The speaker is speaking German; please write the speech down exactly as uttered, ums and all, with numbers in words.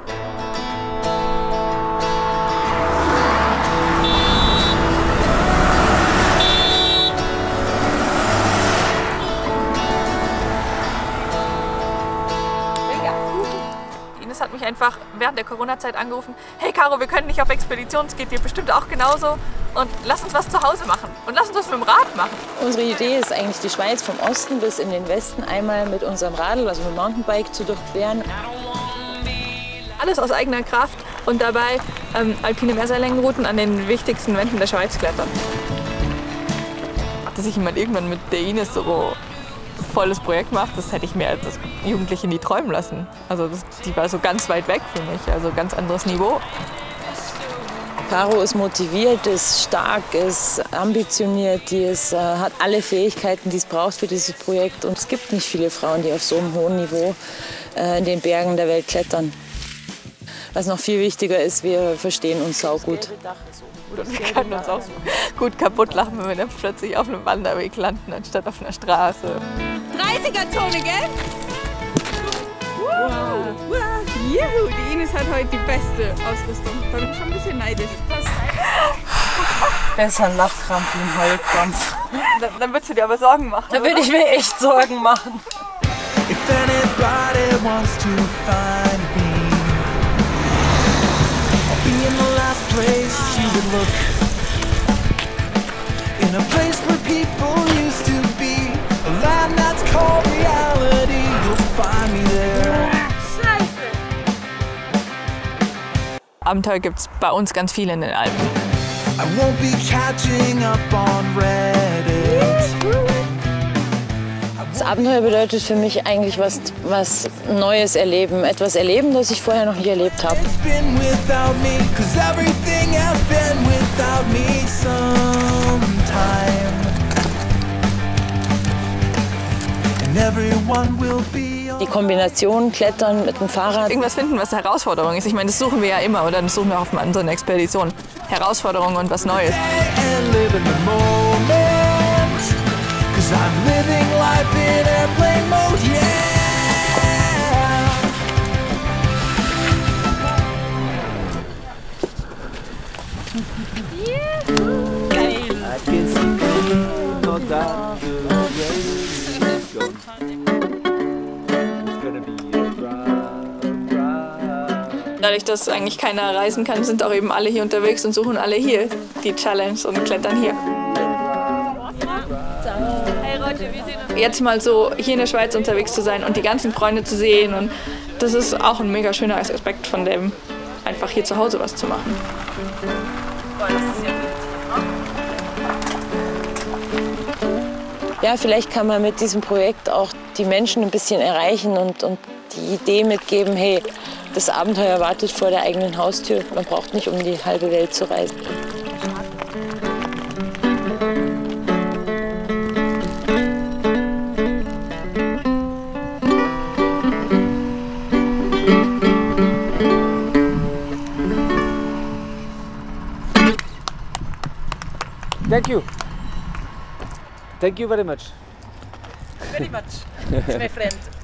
Ines hat mich einfach während der Corona-Zeit angerufen: Hey Caro, wir können nicht auf Expedition, es geht dir bestimmt auch genauso. Und lass uns was zu Hause machen und lass uns was mit dem Rad machen. Unsere Idee ist eigentlich, die Schweiz vom Osten bis in den Westen einmal mit unserem Radl, also mit dem Mountainbike, zu durchqueren. Alles aus eigener Kraft und dabei ähm, alpine Mehrseillängenrouten an den wichtigsten Wänden der Schweiz klettern. Dass ich mal irgendwann mit der Ines so ein volles Projekt mache, das hätte ich mir als Jugendliche nie träumen lassen. Also das, die war so ganz weit weg für mich, also ganz anderes Niveau. Caro ist motiviert, ist stark, ist ambitioniert, die ist, äh, hat alle Fähigkeiten, die es braucht für dieses Projekt. Und es gibt nicht viele Frauen, die auf so einem hohen Niveau äh, in den Bergen der Welt klettern. Was noch viel wichtiger ist, wir verstehen uns saugut. Wir können uns auch gut kaputt lachen, wenn wir dann plötzlich auf einem Wanderweg landen, anstatt auf einer Straße. dreißiger-Zone, gell? Wow. Wow. Juhu, die Ines hat heute die beste Ausrüstung. Da bin ich schon ein bisschen neidisch. Besser ein Lachkrampf wie ein Heulkrampf. Dann, dann würdest du dir aber Sorgen machen. Da würde ich mir echt Sorgen machen. If anybody wants to find me, I'll be in the last place you would look. In a place where people used to be, a land that's called reality. You'll find me there. Abenteuer gibt es bei uns ganz viele in den Alpen. I won't be catching up on Reddit. Das Abenteuer bedeutet für mich eigentlich was, was Neues erleben, etwas erleben, das ich vorher noch nicht erlebt habe. It's been without me, 'cause everything has been without me sometime. And everyone will be. Die Kombination Klettern mit dem Fahrrad. Irgendwas finden, was eine Herausforderung ist. Ich meine, das suchen wir ja immer, oder das suchen wir auch auf unseren Expeditionen. Herausforderungen und was Neues. And live in the moment, 'cause I'm living life in airplane mode, yeah. I can see no doubt the rain is gone. Dadurch, dass eigentlich keiner reisen kann, sind auch eben alle hier unterwegs und suchen alle hier die Challenge und klettern hier. Jetzt mal so hier in der Schweiz unterwegs zu sein und die ganzen Freunde zu sehen, und das ist auch ein mega schöner Aspekt von dem, einfach hier zu Hause was zu machen. Ja, vielleicht kann man mit diesem Projekt auch die Menschen ein bisschen erreichen und, und die Idee mitgeben, hey, das Abenteuer wartet vor der eigenen Haustür. Man braucht nicht um die halbe Welt zu reisen. Thank you. Thank you very much. Very much, my friend.